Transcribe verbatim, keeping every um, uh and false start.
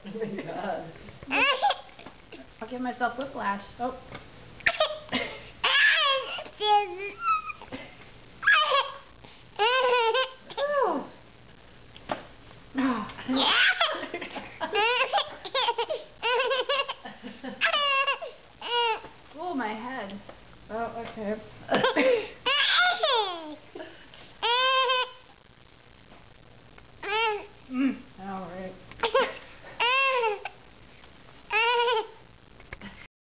Oh my god. I'll give myself whiplash. Oh.